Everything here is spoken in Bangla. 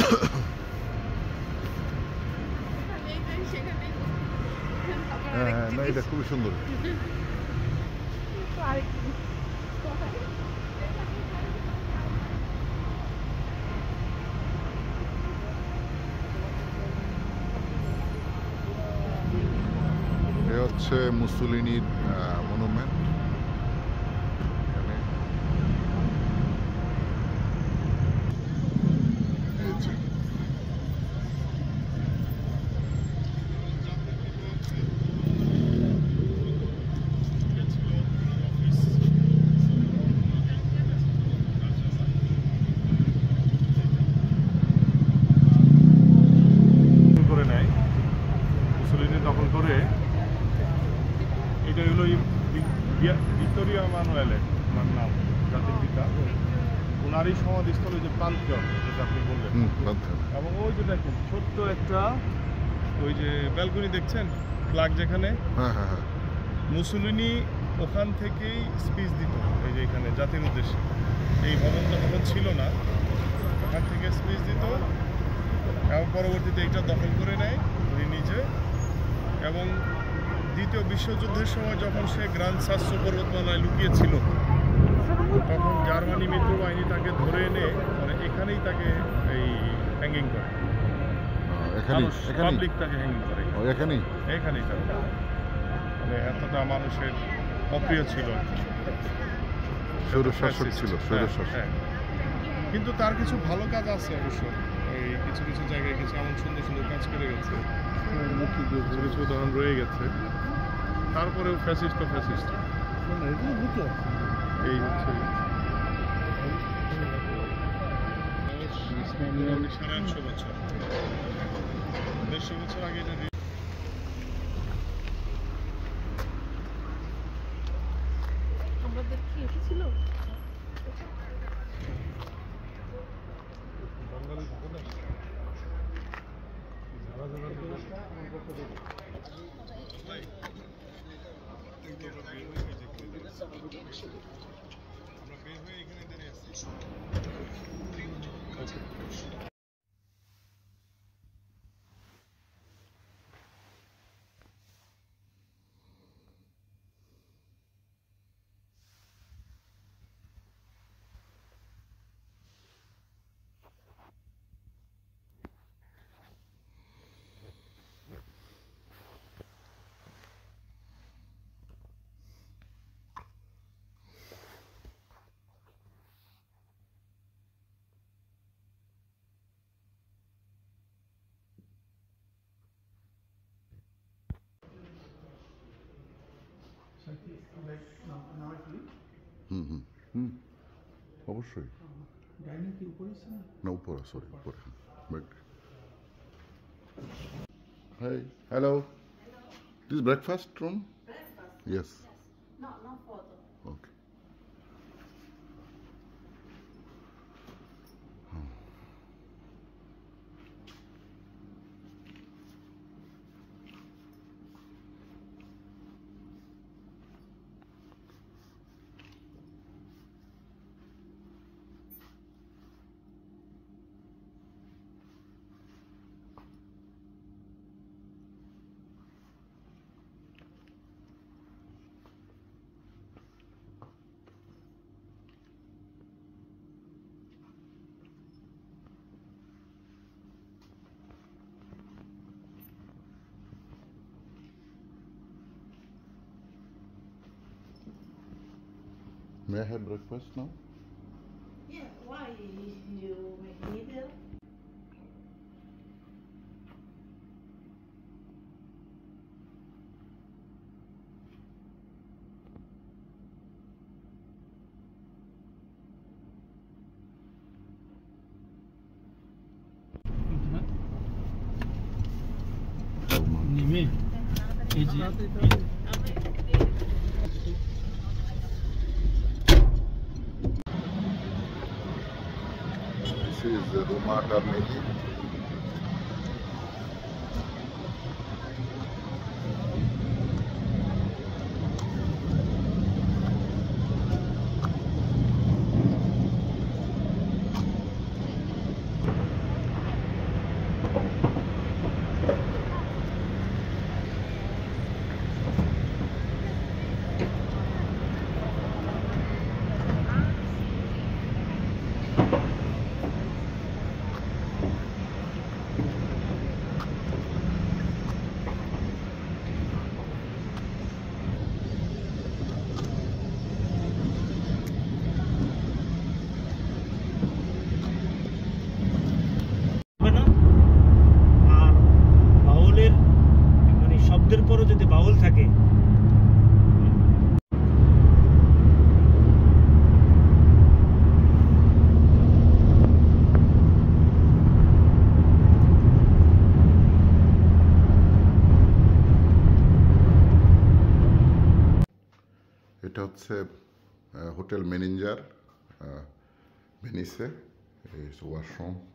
হ্যাঁ, না এটা খুবই সুন্দর। এ হচ্ছে মুসোলিনির মনুমেন্ট। ভিক্টোরিয়া ম্যানুয়েলের নাম, জাতির পিতা। ওনারই সমাধিস্থল ওই যে পান্থিয়ন, যেটা আপনি বললেন। এবং ওই যে দেখেন ছোট্ট একটা ওই যে ব্যালকনি দেখছেন, ফ্ল্যাগ যেখানে, মুসোলিনি ওখান থেকেই স্পিচ দিত এই যে এখানে জাতির উদ্দেশ্যে। এই ভবনটা তখন ছিল না, ওখান থেকে স্পিচ দিত এবং পরবর্তীতে এইটা দখল করে নেয় উনি নিজে। এবং দ্বিতীয় বিশ্বযুদ্ধের সময় যখন সে গ্র্যান্ড সাসো পর্বতমালায় লুকিয়েছিল, তখন জার্মানি মিত্রবাহিনী তাকে ধরে এনে মানে এখানেই তাকে এই হ্যাঙ্গিং করে, পাবলিক তাকে হ্যাঙ্গিং করে এখানেই মানে এতটা মানুষের অপ্রিয় ছিল, স্বৈরশাসক ছিল। কিন্তু তার কিছু ভালো কাজ আছে অবশ্য, এই কিছু কিছু জায়গায় কিছু এমন সুন্দর সুন্দর কাজ করে গেছে, কিছু উদাহরণ রয়ে গেছে। তারপরেও ফ্যাসিস্ট এই হচ্ছে 850 বছর, 150 বছর আগে যদি আমাদের কি এসেছিল অবশ্যই না, উপরে, সরি উপরে। Hi, hello. This breakfast room? Yes. No, not photo. Okay. May I have breakfast now? Yeah, why you need it? নেমে এই যে This is Roma Carnegie. এটা হচ্ছে হোটেল ম্যানেজার ভেনিসে, ওয়াশরুম